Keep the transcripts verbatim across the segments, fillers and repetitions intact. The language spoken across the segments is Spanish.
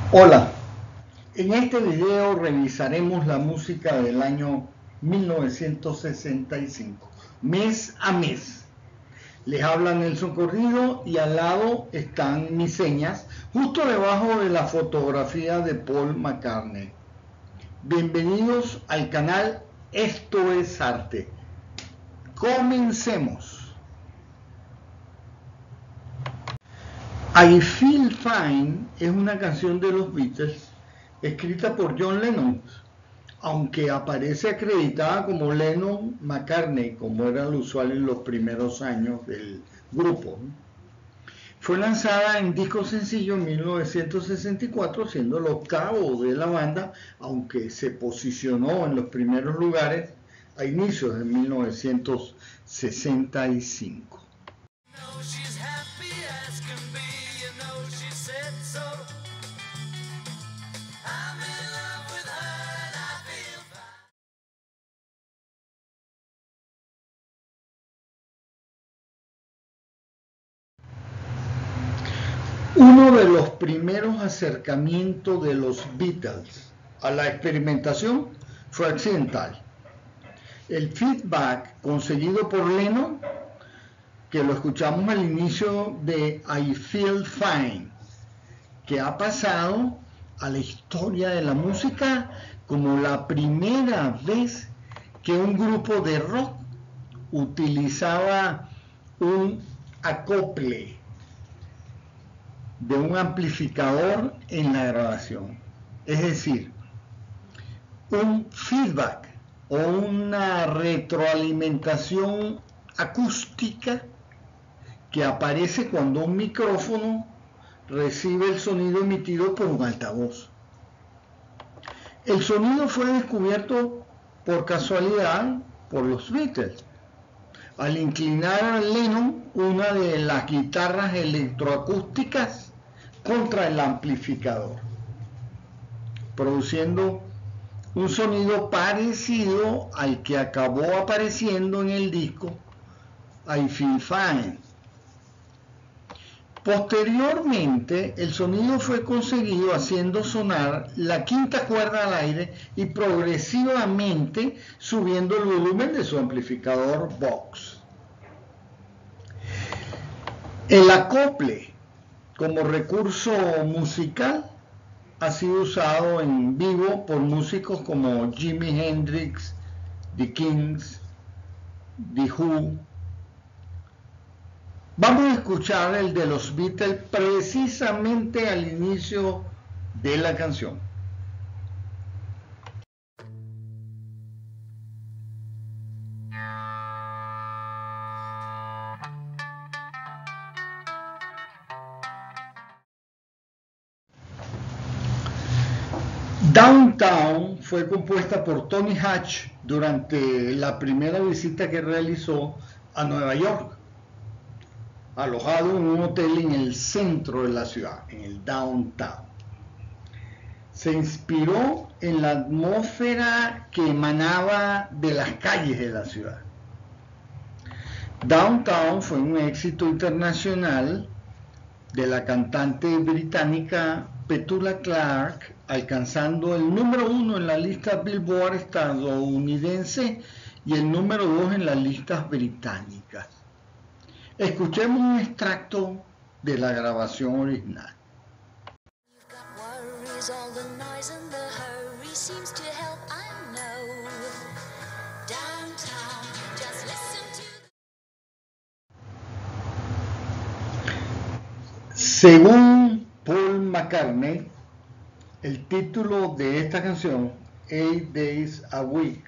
Hola, en este video revisaremos la música del año mil novecientos sesenta y cinco, mes a mes. Les habla Nelson Corrido y al lado están mis señas, justo debajo de la fotografía de Paul McCartney. Bienvenidos al canal Esto es Arte. Comencemos. I Feel Fine es una canción de los Beatles escrita por John Lennon, aunque aparece acreditada como Lennon-McCartney, como era lo usual en los primeros años del grupo. Fue lanzada en disco sencillo en mil novecientos sesenta y cuatro, siendo el octavo de la banda, aunque se posicionó en los primeros lugares a inicios de mil novecientos sesenta y cinco. Uno de los primeros acercamientos de los Beatles a la experimentación fue accidental. El feedback conseguido por Lennon, que lo escuchamos al inicio de I Feel Fine, que ha pasado a la historia de la música como la primera vez que un grupo de rock utilizaba un acople de un amplificador en la grabación, es decir, un feedback o una retroalimentación acústica que aparece cuando un micrófono recibe el sonido emitido por un altavoz. El sonido fue descubierto por casualidad por los Beatles, al inclinar a Lennon una de las guitarras electroacústicas contra el amplificador, produciendo un sonido parecido al que acabó apareciendo en el disco I Feel Fine. Posteriormente, el sonido fue conseguido haciendo sonar la quinta cuerda al aire y progresivamente subiendo el volumen de su amplificador Vox. El acople como recurso musical ha sido usado en vivo por músicos como Jimi Hendrix, The Kings, The Who. Vamos a escuchar el de los Beatles precisamente al inicio de la canción. Downtown fue compuesta por Tony Hatch durante la primera visita que realizó a Nueva York, alojado en un hotel en el centro de la ciudad, en el Downtown. Se inspiró en la atmósfera que emanaba de las calles de la ciudad. Downtown fue un éxito internacional de la cantante británica Petula Clark, alcanzando el número uno en la lista Billboard estadounidense y el número dos en las listas británicas. Escuchemos un extracto de la grabación original. Según Paul McCartney, el título de esta canción, Eight Days a Week,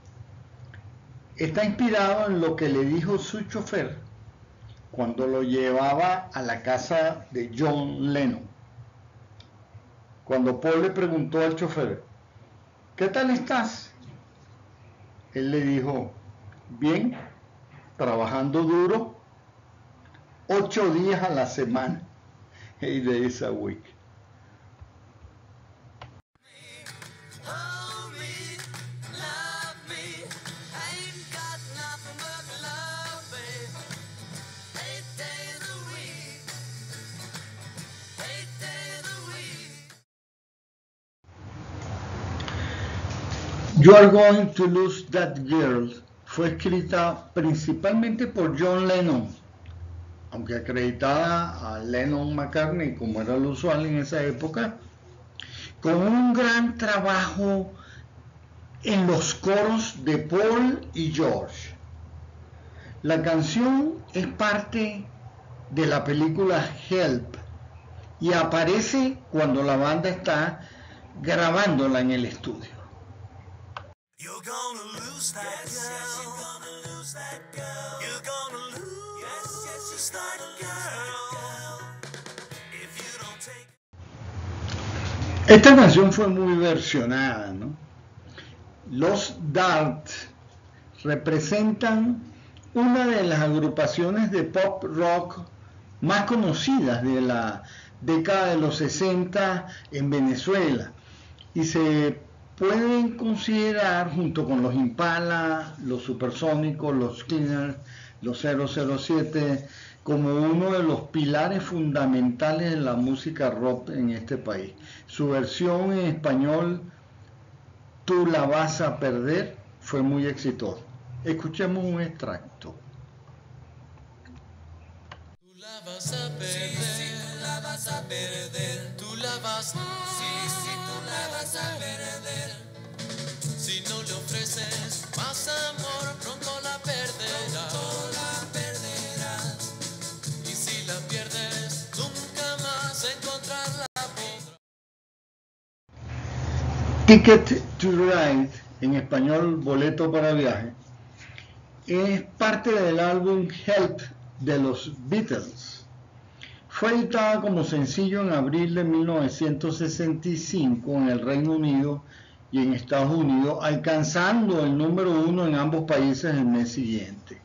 está inspirado en lo que le dijo su chofer cuando lo llevaba a la casa de John Lennon. Cuando Paul le preguntó al chofer, ¿qué tal estás?, él le dijo, bien, trabajando duro, ocho días a la semana, eight days a week. You Are Going to Lose That Girl fue escrita principalmente por John Lennon, aunque acreditada a Lennon-McCartney como era lo usual en esa época, con un gran trabajo en los coros de Paul y George. La canción es parte de la película Help y aparece cuando la banda está grabándola en el estudio. You're gonna lose that girl. Yes, you're gonna lose that girl. You're gonna lose. Yes, yes, she's that girl. If you don't take. Esta canción fue muy versionada, ¿no? Los Darts representan una de las agrupaciones de pop rock más conocidas de la década de los sesenta en Venezuela y se pueden considerar junto con los Impala, los Supersónicos, los Cleaners, los cero cero siete como uno de los pilares fundamentales de la música rock en este país. Su versión en español, Tú la vas a perder, fue muy exitosa. Escuchemos un extracto. Tú la vas a perder, sí, sí, tú la vas a perder, tú la vas, sí, sí, tú la vas a perder. Si no le ofreces más amor, pronto la perderás, pronto la perderás. Y si la pierdes, nunca más encontrarla podrás. Ticket to Ride, en español boleto para viaje, es parte del álbum Help de los Beatles. Fue editada como sencillo en abril de mil novecientos sesenta y cinco en el Reino Unido y en Estados Unidos, alcanzando el número uno en ambos países el mes siguiente.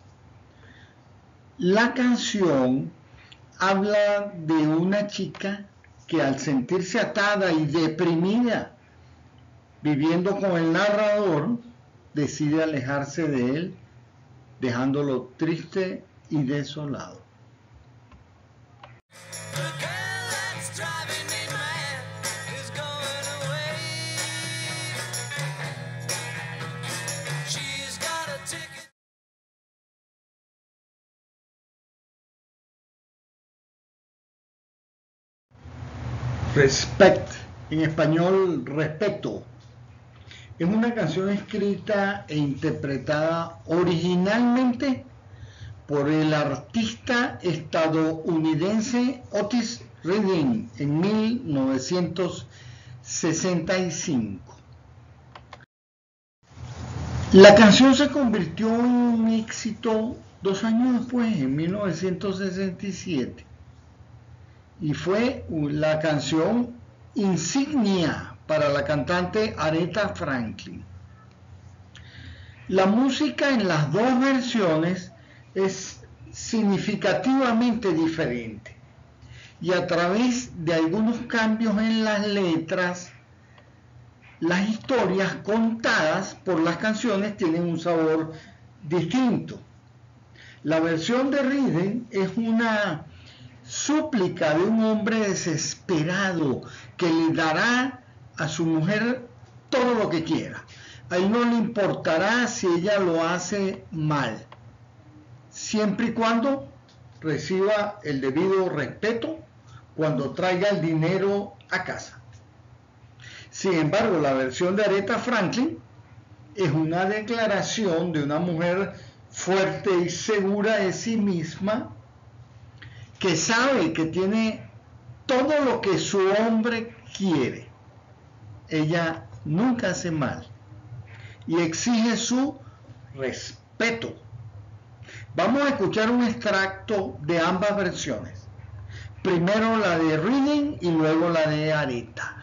La canción habla de una chica que al sentirse atada y deprimida, viviendo con el narrador, decide alejarse de él, dejándolo triste y desolado. Respect, en español respeto, es una canción escrita e interpretada originalmente por el artista estadounidense Otis Redding en mil novecientos sesenta y cinco. La canción se convirtió en un éxito dos años después, en mil novecientos sesenta y siete, y fue la canción insignia para la cantante Aretha Franklin. La música en las dos versiones es significativamente diferente y a través de algunos cambios en las letras, las historias contadas por las canciones tienen un sabor distinto. La versión de Redding es una súplica de un hombre desesperado que le dará a su mujer todo lo que quiera. A él no le importará si ella lo hace mal, siempre y cuando reciba el debido respeto cuando traiga el dinero a casa. Sin embargo, la versión de Aretha Franklin es una declaración de una mujer fuerte y segura de sí misma, que sabe que tiene todo lo que su hombre quiere. Ella nunca hace mal y exige su respeto. Vamos a escuchar un extracto de ambas versiones. Primero la de Redding y luego la de Aretha.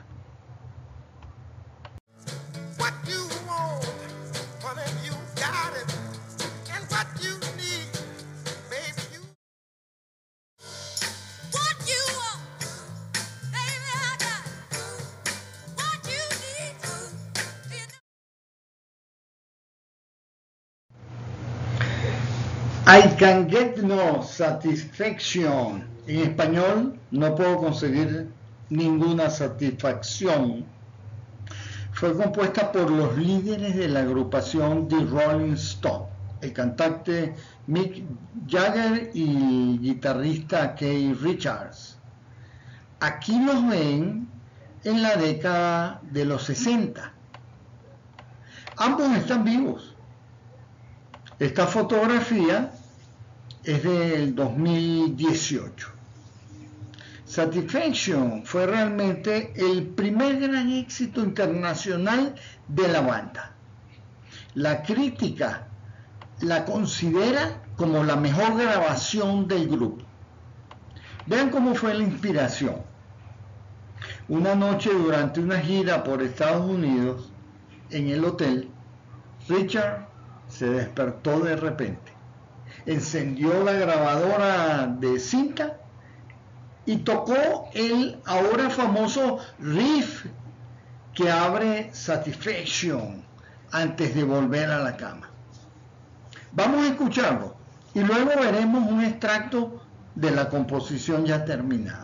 I can get no satisfaction. En español, no puedo conseguir ninguna satisfacción. fue compuesta por los líderes de la agrupación The Rolling Stones, el cantante Mick Jagger y el guitarrista Keith Richards. Aquí los ven en la década de los sesenta. Ambos están vivos. Esta fotografía es del dos mil dieciocho. Satisfaction fue realmente el primer gran éxito internacional de la banda. La crítica la considera como la mejor grabación del grupo. Vean cómo fue la inspiración. Una noche durante una gira por Estados Unidos, en el hotel, Richard se despertó de repente, encendió la grabadora de cinta y tocó el ahora famoso riff que abre Satisfaction antes de volver a la cama. Vamos a escucharlo y luego veremos un extracto de la composición ya terminada.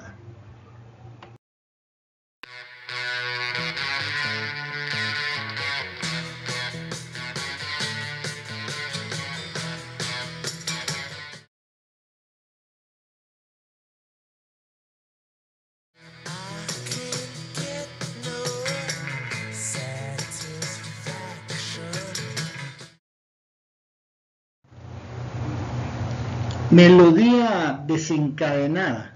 Melodía desencadenada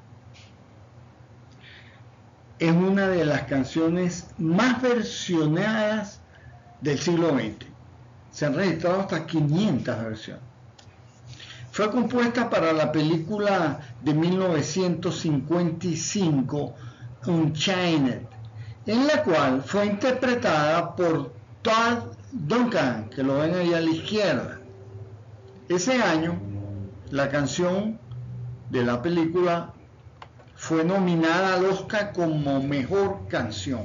es una de las canciones más versionadas del siglo veinte. Se han registrado hasta quinientas versiones. Fue compuesta para la película de mil novecientos cincuenta y cinco Unchained, en la cual fue interpretada por Todd Duncan, que lo ven ahí a la izquierda. Ese año la canción de la película fue nominada al Oscar como Mejor Canción.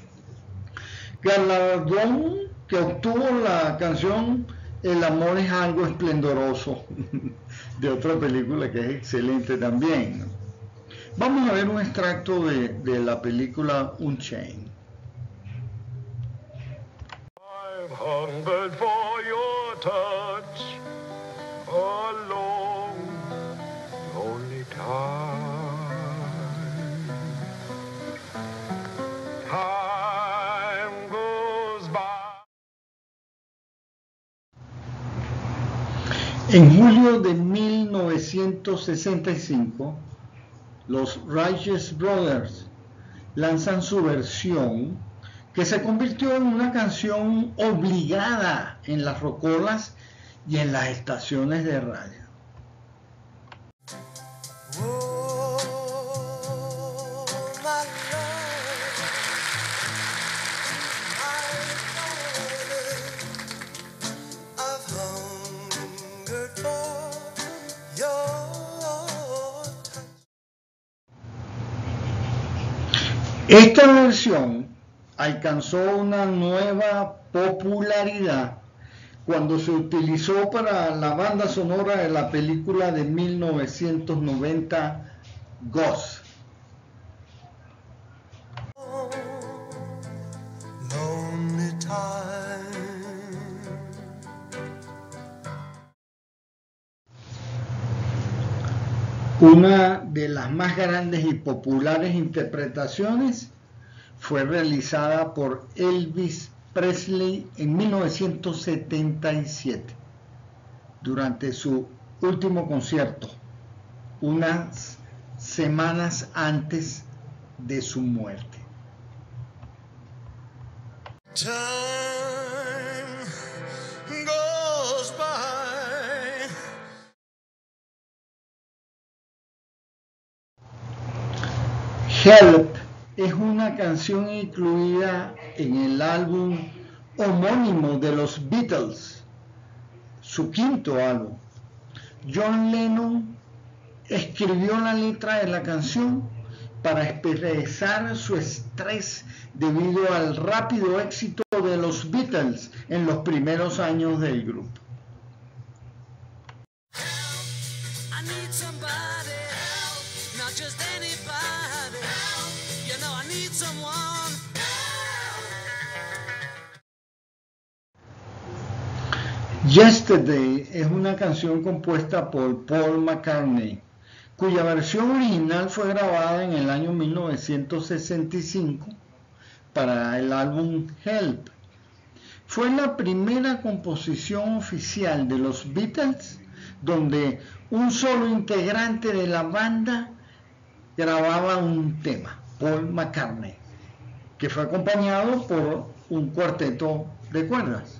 Galardón que obtuvo la canción El amor es algo esplendoroso, de otra película que es excelente también, ¿no? Vamos a ver un extracto de, de la película Unchained. I've hungered for your touch a long, lonely time. Time goes by. En julio de mil novecientos sesenta y cinco, los Righteous Brothers lanzan su versión, que se convirtió en una canción obligada en las rocolas y en las estaciones de radio. Oh, my love, I've hungered for your touch. Esta versión alcanzó una nueva popularidad cuando se utilizó para la banda sonora de la película de mil novecientos noventa Ghost. Lonely time. Una de las más grandes y populares interpretaciones fue realizada por Elvis Presley en mil novecientos setenta y siete, durante su último concierto, unas semanas antes de su muerte. Time goes by. Help es una canción incluida en el álbum homónimo de los Beatles, su quinto álbum. John Lennon escribió la letra de la canción para expresar su estrés debido al rápido éxito de los Beatles en los primeros años del grupo. I need somebody help, not just anybody help. You know I need someone help. Yesterday es una canción compuesta por Paul McCartney, cuya versión original fue grabada en el año mil novecientos sesenta y cinco para el álbum Help. Fue la primera composición oficial de los Beatles donde un solo integrante de la banda grababa un tema, Paul McCartney, que fue acompañado por un cuarteto de cuerdas.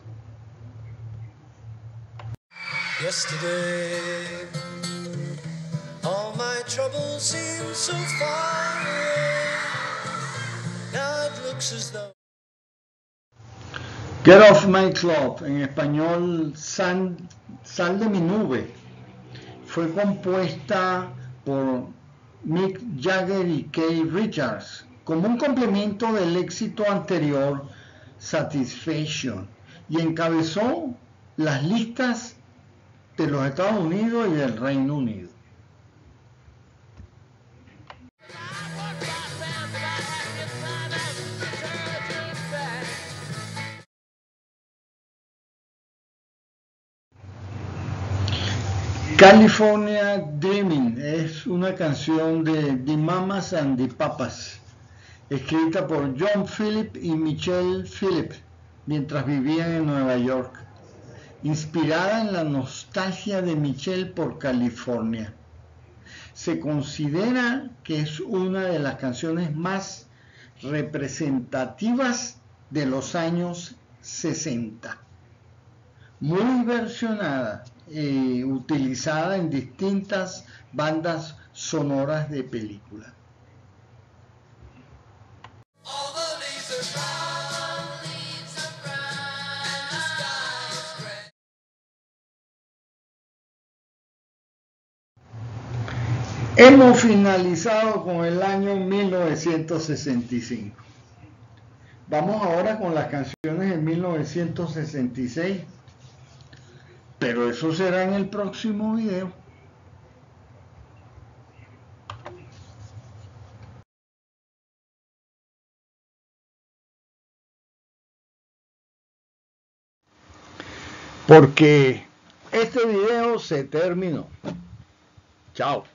Yesterday, all my troubles seem so far away. Now it looks as though Get Off My Club, en español Sal, Sal de mi nube, fue compuesta por Mick Jagger y Keith Richards como un complemento del éxito anterior Satisfaction y encabezó las listas de los Estados Unidos y del Reino Unido. California Dreaming es una canción de The Mamas and the Papas, escrita por John Philip y Michelle Philip mientras vivían en Nueva York, inspirada en la nostalgia de Michelle por California. Se considera que es una de las canciones más representativas de los años sesenta, muy versionada y utilizada en distintas bandas sonoras de películas. Hemos finalizado con el año mil novecientos sesenta y cinco. Vamos ahora con las canciones de mil novecientos sesenta y seis, pero eso será en el próximo video. Porque este video se terminó. Chao.